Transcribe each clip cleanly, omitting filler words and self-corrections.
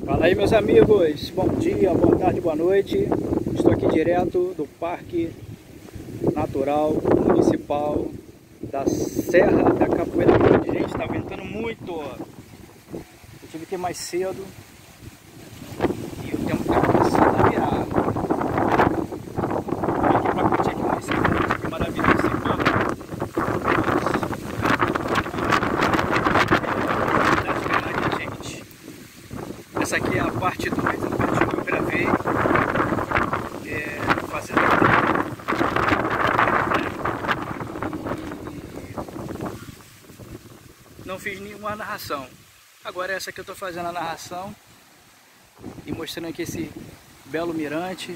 Fala aí, meus amigos, bom dia, boa tarde, boa noite. Estou aqui direto do Parque Natural Municipal da Serra da Capoeira Grande. Gente, está ventando muito. Eu tive que ir mais cedo e o tempo está começando a virar. Vim aqui para curtir aqui mais cedo, que maravilhoso esse campo. Essa aqui é a parte 2 do vídeo que eu gravei fazendo a trilha. Não fiz nenhuma narração. Agora essa que eu estou fazendo a narração e mostrando aqui esse belo mirante.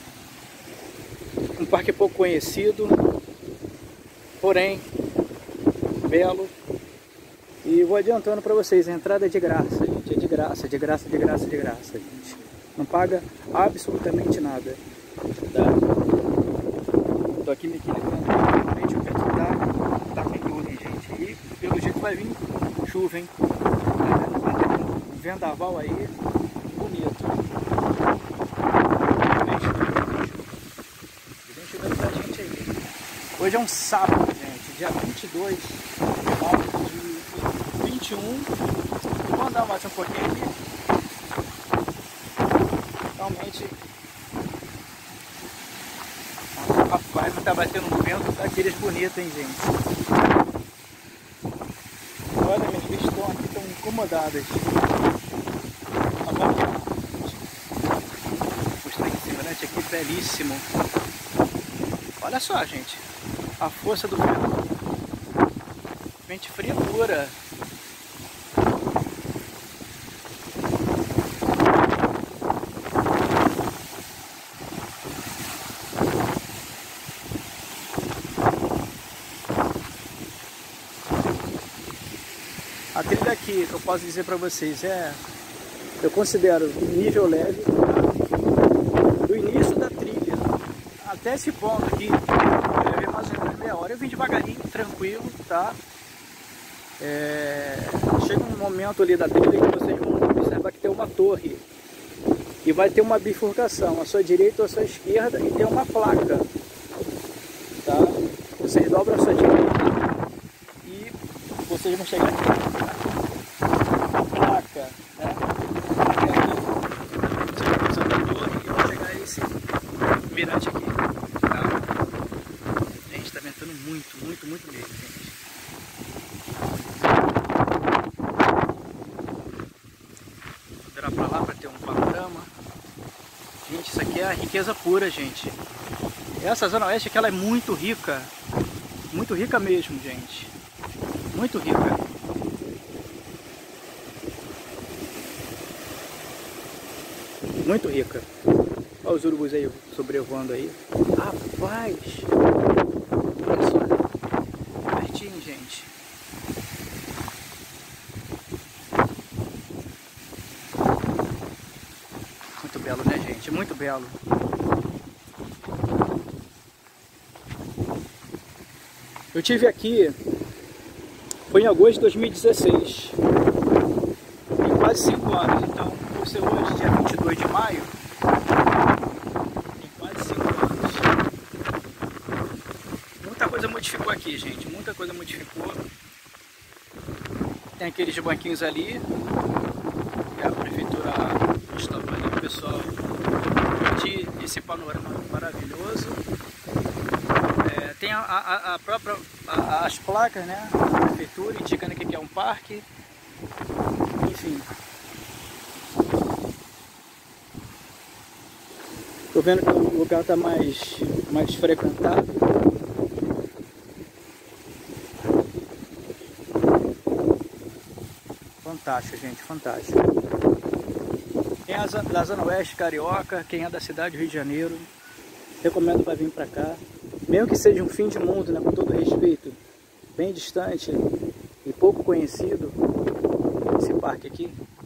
Um parque pouco conhecido, porém belo. E vou adiantando para vocês, a entrada é de graça, gente. É de graça, de graça, de graça, de graça, gente. Não paga absolutamente nada. Tá? Tô aqui me equilibrando, realmente o vento tá com tudo, hein, gente. E pelo jeito vai vir chuva, hein. Vai ter um vendaval aí, bonito. Vem chegando pra gente aí. Hoje é um sábado, gente, dia 22 de maio de 21. Vou andar mais um pouquinho aqui. Realmente, rapaz, não tá batendo um vento daqueles bonitos, hein, gente. Olha, minhas vistas estão incomodadas. Vou mostrar esse mirante aqui, belíssimo. Olha só, gente, a força do vento. Vente fria pura. A trilha aqui, que eu posso dizer para vocês, eu considero nível leve, tá? Do início da trilha até esse ponto aqui, eu levei mais ou menos meia hora. Eu vim devagarinho, tranquilo, tá? Chega um momento ali da trilha que vocês vão observar que tem uma torre e vai ter uma bifurcação, à sua direita ou à sua esquerda, e tem uma placa, tá? Vocês dobram a sua direita e vocês vão chegar aqui, tá? A placa, né? E aqui vocês vão usar a torre e vão chegar a esse mirante aqui, tá? Gente, tá ventando muito, muito, muito mesmo, gente. Vou virar pra lá para ter um panorama. Gente, isso aqui é a riqueza pura, gente. Essa Zona Oeste aqui, ela é muito rica mesmo, gente. Muito rica. Muito rica. Olha os urubus aí sobrevoando aí. Rapaz! Olha só. Pertinho, gente. Muito belo, né, gente? Muito belo. Eu tive aqui, foi em agosto de 2016. Tem quase 5 anos. Então, por ser hoje, dia 22 de maio, tem quase 5 anos. Muita coisa modificou aqui, gente. Muita coisa modificou. Tem aqueles banquinhos ali. E a prefeitura estava ali, o pessoal curtir esse panorama maravilhoso. Tem as placas, né, da prefeitura indicando que aqui é um parque. Enfim. Tô vendo que o lugar está mais frequentado. Fantástico, gente, fantástico. Quem é da Zona Oeste Carioca, quem é da cidade do Rio de Janeiro, recomendo para vir para cá. Mesmo que seja um fim de mundo, né, com todo respeito, bem distante e pouco conhecido, esse parque aqui,